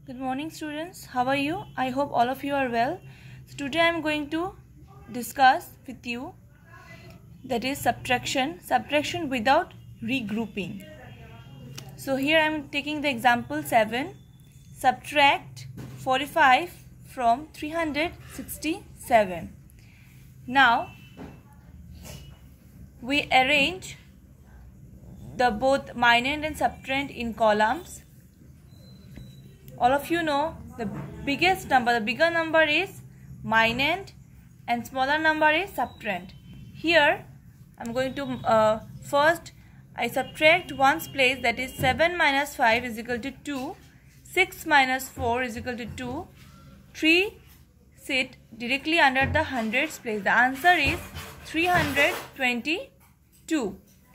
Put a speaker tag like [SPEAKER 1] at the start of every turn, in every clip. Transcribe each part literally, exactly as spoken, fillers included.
[SPEAKER 1] Good morning, students. How are you? I hope all of you are well. So today I am going to discuss with you that is subtraction, subtraction without regrouping. So here I am taking the example seven. Subtract forty-five from three hundred sixty-seven. Now we arrange the both minand and subtrahend in columns. All of you know the biggest number, the bigger number is minand and smaller number is subtrahend. Here I am going to uh, first I subtract ones place, that is seven minus five is equal to two, six minus four is equal to two, three sit directly under the hundreds place. The answer is three hundred twenty-two.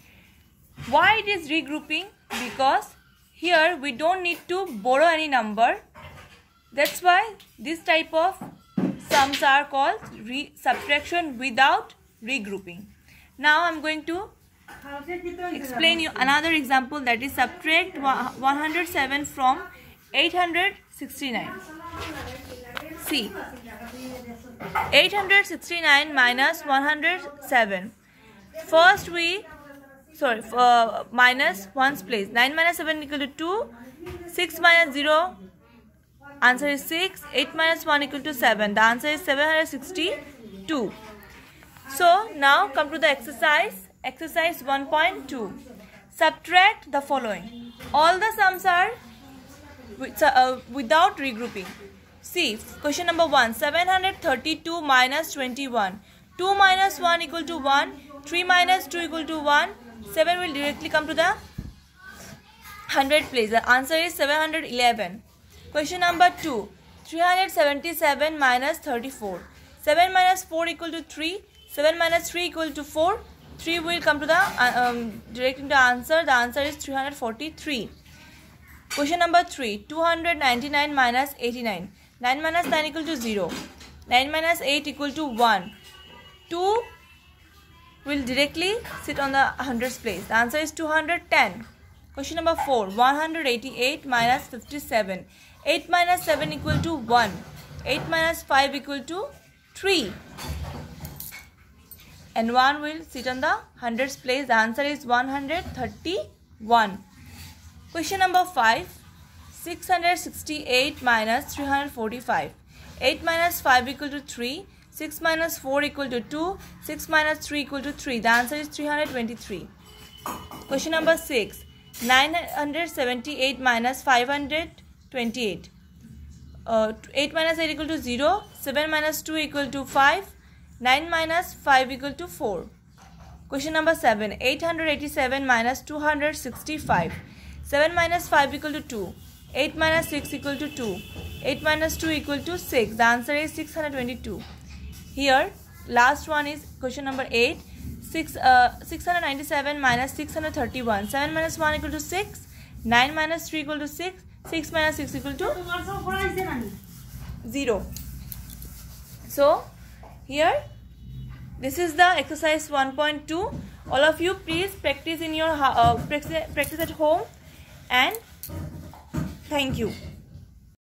[SPEAKER 1] Why it is regrouping? Because here we don't need to borrow any number. That's why this type of sums are called re subtraction without regrouping. Now I am going to explain you another example, that is subtract one hundred seven from eight hundred sixty-nine. See, eight hundred sixty-nine minus one hundred seven. First we sorry uh, minus ones place. nine minus seven equal to two, six minus zero, answer is six, eight minus one equal to seven, the answer is seven hundred sixty-two. So now come to the exercise, exercise one point two. Subtract the following. All the sums are with, uh, without regrouping. See, question number one, seven hundred thirty-two minus twenty-one. two minus one equal to one, three minus two equal to one, seven will directly come to the hundred place. The answer is seven hundred eleven. Question number two, three hundred seventy-seven minus thirty-four. seven minus four equal to three, seven minus three equal to four, three will come to the uh, um, directly to the answer. The answer is three hundred forty-three. Question number three, two hundred ninety-nine minus eighty-nine. nine minus nine equal to zero, nine minus eight equal to one, two will directly sit on the hundreds place. The answer is two hundred ten. Question number four, one hundred eighty-eight minus fifty-seven. eight minus seven equal to one, eight minus five equal to three, and one will sit on the hundreds place. The answer is one hundred thirty-one. Question number five, six hundred sixty-eight minus three hundred forty-five. eight minus five equal to three, six minus four equal to two, six minus three equal to three. The answer is three hundred twenty-three. Question number six, nine hundred seventy-eight minus five hundred twenty-eight. Uh, eight minus eight equal to zero, seven minus two equal to five, nine minus five equal to four. Question number seven, eight hundred eighty-seven minus two hundred sixty-five. seven minus five equal to two, eight minus six equal to two, eight minus two equal to six. The answer is six hundred twenty-two. Here last one is question number eight, six, uh, six hundred ninety-seven minus six hundred thirty-one. seven minus one equal to six, nine minus three equal to six, six minus six equal to zero. So here this is the exercise one point two. All of you please practice in your uh, practice, practice at home, and thank you.